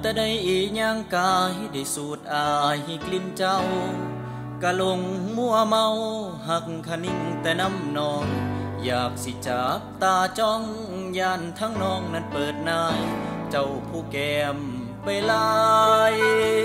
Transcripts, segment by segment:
แต่ได้ย่างกายได้สูดอายกลิ่นเจ้ากะลงมัวเมาหักคะนิ่งแต่น้ำนองอยากสิจับตาจ้องย่านทั้งน้องนั้นเปิดนายเจ้าผู้แก้มไปลาย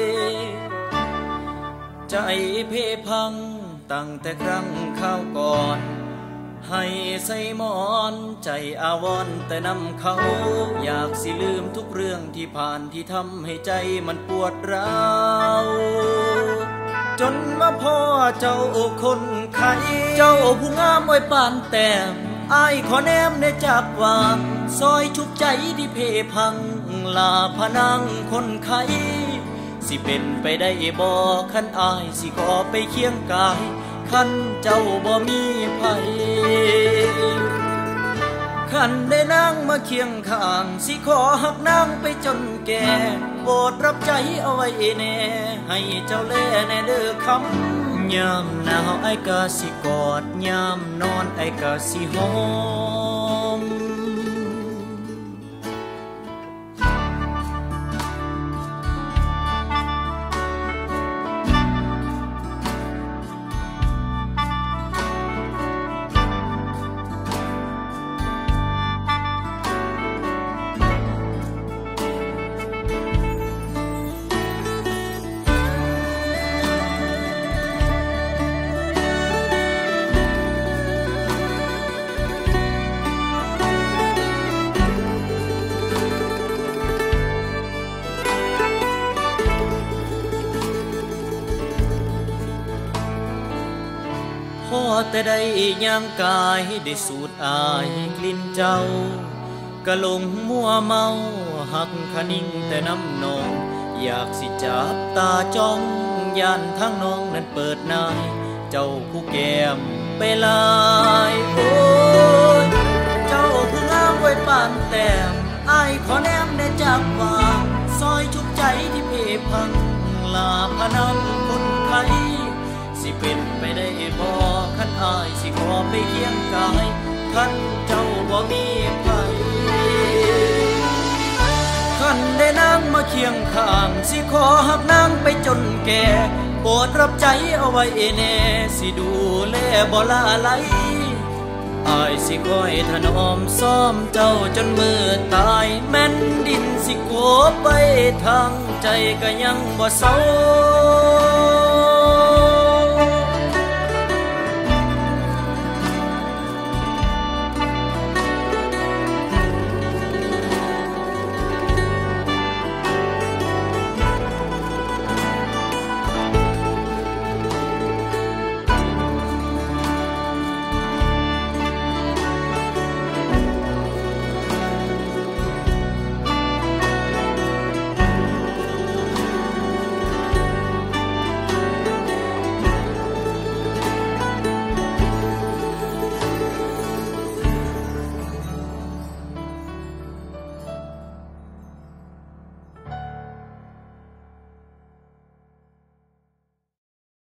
ใจเพพังตั้งแต่ครั้งข้าวก่อนให้ใส่หมอนใจอาวรแต่นำเขาอยากสิลืมทุกเรื่องที่ผ่านที่ทำให้ใจมันปวดร้าวจนมาพ่อเจ้าคนไข้เจ้าผู้งามไว้ปานแต้มอายขอแนมในจากวางซอยชุบใจที่เพพังลาพนังคนไข้สิเป็นไปได้บ่คันอายสิขอไปเคียงกายคันเจ้าบ่มีไผคันได้นางมาเคียงข้างสิขอหักนางไปจนแก่โปรดรับใจเอาไว้แน่ให้เจ้าแลแน่เด้อคำยามหนาวไอ้กะสิกอดยามนอนไอ้กะสิหอมพอแต่ได้ย่างกายได้สูดอายกลิ่นเจ้ากะลงมัวเมาหักคะนิ่งแต่น้ำนองอยากสิจับตาจ้องย่านทั้งน้องนั้นเปิดนายเจ้าผู้แก้มไปลายโอ้ยเจ้าผู้งามไว้ปานแต้มอายขอแนมได้จากวางซอยชุบใจที่เพพังลาพนังคนไข้สิเป็นไปได้บ่คันอายสิขอไปเคียงกายคันเจ้าบ่มีไผคันได้นางมาเคียงข้างสิขอหักนางไปจนแก่โปรดรับใจเอาไว้แน่สิดูแลบ่ละไหลอายสิคอยถนอมซ้อมเจ้าจนมือตายแม่นดินสิโกบไปทางใจก็ยังบ่เศร้า